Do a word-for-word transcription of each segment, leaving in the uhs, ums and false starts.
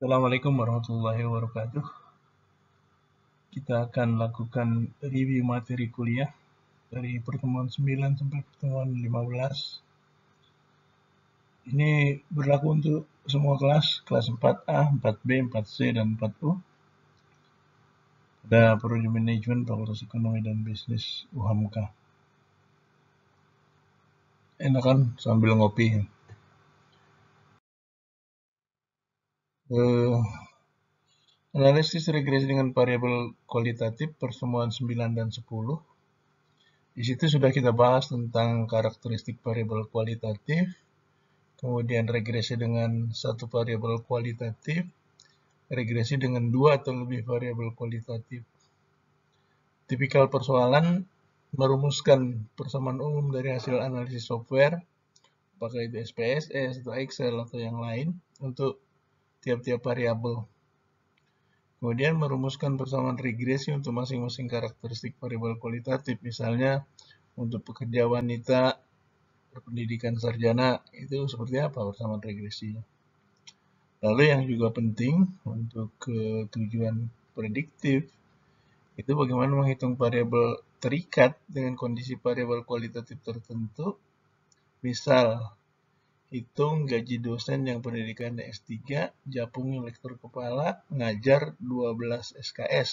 Assalamualaikum warahmatullahi wabarakatuh. Kita akan lakukan review materi kuliah dari pertemuan sembilan sampai pertemuan lima belas. Ini berlaku untuk semua kelas, kelas empat A, empat B, empat C, dan empat U. Ada Prodi Manajemen, Fakultas Ekonomi dan Bisnis U H A M K. Enakan sambil ngopi. Uh, analisis regresi dengan variabel kualitatif pertemuan sembilan dan sepuluh. Di situ sudah kita bahas tentang karakteristik variabel kualitatif, kemudian regresi dengan satu variabel kualitatif, regresi dengan dua atau lebih variabel kualitatif. Tipikal persoalan merumuskan persamaan umum dari hasil analisis software, apakah itu S P S S atau Excel atau yang lain, untuk tiap-tiap variabel. Kemudian merumuskan persamaan regresi untuk masing-masing karakteristik variabel kualitatif, misalnya untuk pekerja wanita pendidikan sarjana itu seperti apa persamaan regresinya. Lalu yang juga penting untuk uh, tujuan prediktif itu bagaimana menghitung variabel terikat dengan kondisi variabel kualitatif tertentu. Misal, hitung gaji dosen yang pendidikan S tiga, japungnya lektor kepala, ngajar dua belas S K S.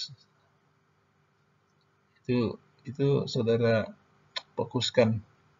Itu itu saudara fokuskan.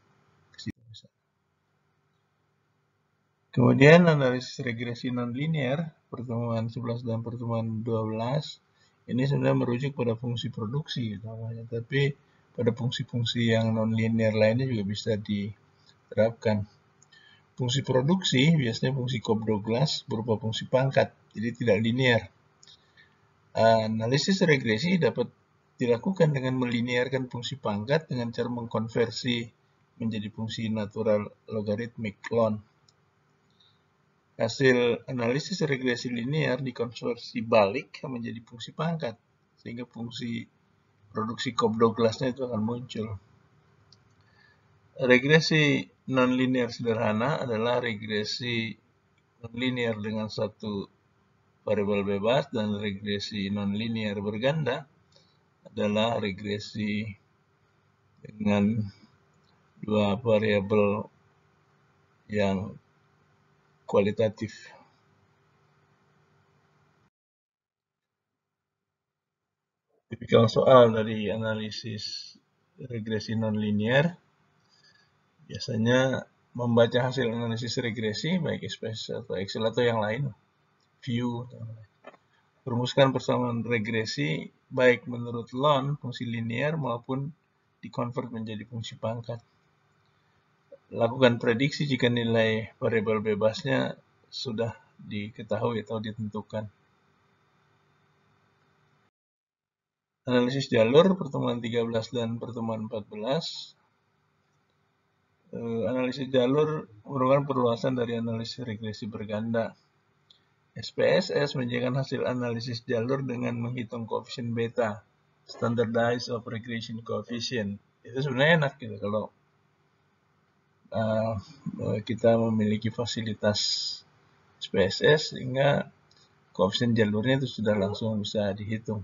Kemudian analisis regresi nonlinear, pertemuan sebelas dan pertemuan dua belas, ini sebenarnya merujuk pada fungsi produksi namanya, tapi pada fungsi-fungsi yang nonlinear lainnya juga bisa diterapkan. Fungsi produksi biasanya fungsi Cobb-Douglas berupa fungsi pangkat, jadi tidak linear. Analisis regresi dapat dilakukan dengan melinearkan fungsi pangkat dengan cara mengkonversi menjadi fungsi natural logaritmik ln. Hasil analisis regresi linear dikonversi balik menjadi fungsi pangkat, sehingga fungsi produksi Cobb-Douglasnya itu akan muncul. Regresi nonlinear sederhana adalah regresi nonlinear dengan satu variabel bebas, dan regresi nonlinear berganda adalah regresi dengan dua variabel yang kualitatif. Tipikal soal dari analisis regresi nonlinear biasanya membaca hasil analisis regresi baik S P S S atau Excel atau yang lain, view, rumuskan persamaan regresi baik menurut ln fungsi linear maupun dikonvert menjadi fungsi pangkat. Lakukan prediksi jika nilai variabel bebasnya sudah diketahui atau ditentukan. Analisis jalur pertemuan tiga belas dan pertemuan empat belas. Uh, analisis jalur merupakan perluasan dari analisis regresi berganda. S P S S menjadikan hasil analisis jalur dengan menghitung koefisien beta, standardized of regression coefficient. Itu sebenarnya enak gitu kalau uh, kita memiliki fasilitas S P S S sehingga koefisien jalurnya itu sudah langsung bisa dihitung.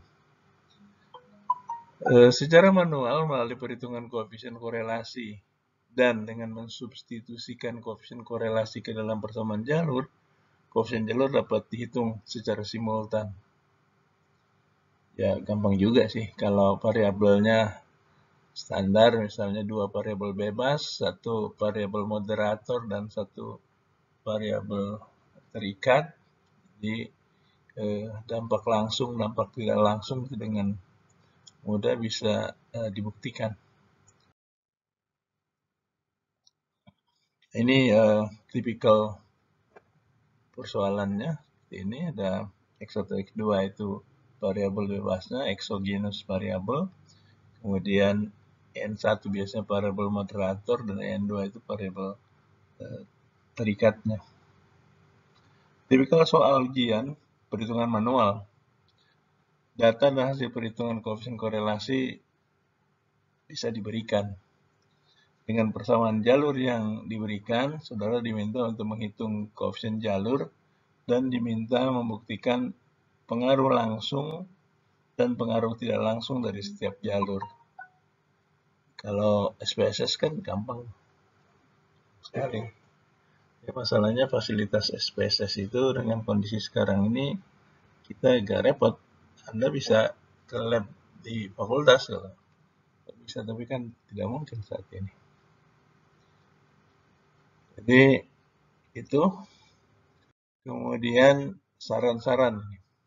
Uh, secara manual melalui perhitungan koefisien korelasi dan dengan mensubstitusikan koefisien korelasi ke dalam persamaan jalur, koefisien jalur dapat dihitung secara simultan. Ya gampang juga sih kalau variabelnya standar, misalnya dua variabel bebas, satu variabel moderator dan satu variabel terikat. Jadi eh, dampak langsung, dampak tidak langsung itu dengan mudah bisa eh, dibuktikan. Ini uh, tipikal persoalannya. Ini ada X satu X dua itu variabel bebasnya, exogenous variabel. Kemudian N satu biasanya variabel moderator dan N dua itu variabel uh, terikatnya. Tipikal soal ujian perhitungan manual. Data dan hasil perhitungan koefisien korelasi bisa diberikan. Dengan persamaan jalur yang diberikan, saudara diminta untuk menghitung koefisien jalur dan diminta membuktikan pengaruh langsung dan pengaruh tidak langsung dari setiap jalur. Kalau S P S S kan gampang sekali. Ya, masalahnya fasilitas S P S S itu dengan kondisi sekarang ini kita agak repot. Anda bisa ke lab di fakultas kalau bisa, tapi kan tidak mungkin saat ini. Jadi itu. Kemudian saran-saran.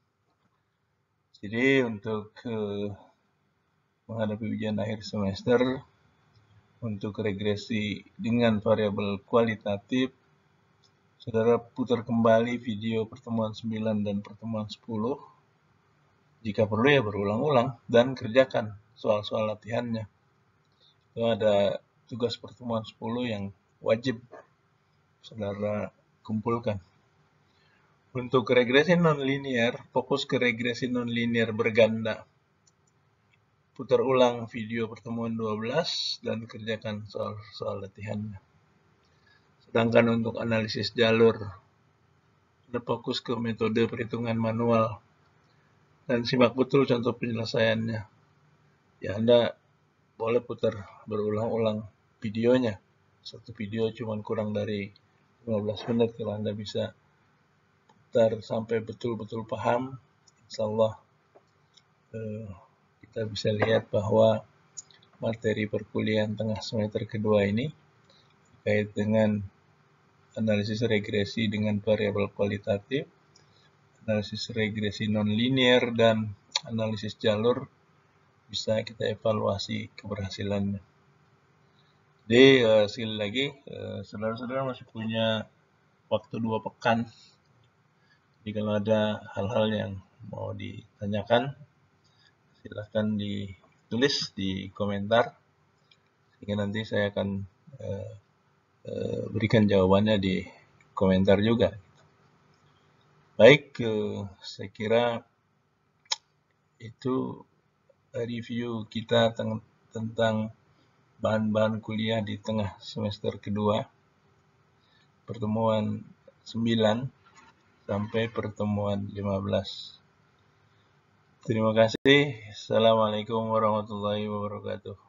Jadi untuk uh, menghadapi ujian akhir semester, untuk regresi dengan variabel kualitatif, saudara putar kembali video pertemuan sembilan dan pertemuan sepuluh. Jika perlu ya berulang-ulang dan kerjakan soal-soal latihannya. Itu ada tugas pertemuan sepuluh yang wajib saudara kumpulkan. Untuk regresi nonlinear, fokus ke regresi nonlinear berganda. Putar ulang video pertemuan dua belas dan kerjakan soal-soal latihannya. Sedangkan untuk analisis jalur, Anda fokus ke metode perhitungan manual dan simak betul contoh penyelesaiannya. Ya, Anda boleh putar berulang-ulang videonya. Satu video cuma kurang dari lima belas menit. Kalau Anda bisa putar sampai betul-betul paham, insya Allah eh, kita bisa lihat bahwa materi perkuliahan tengah semester kedua ini terkait dengan analisis regresi dengan variabel kualitatif, analisis regresi nonlinear, dan analisis jalur bisa kita evaluasi keberhasilannya. Jadi uh, sekali lagi, uh, saudara-saudara masih punya waktu dua pekan. Jadi kalau ada hal-hal yang mau ditanyakan, silahkan ditulis di komentar, sehingga nanti saya akan uh, uh, berikan jawabannya di komentar juga. Baik, uh, saya kira itu review kita tentang bahan-bahan kuliah di tengah semester kedua, pertemuan sembilan sampai pertemuan lima belas. Terima kasih. Assalamualaikum warahmatullahi wabarakatuh.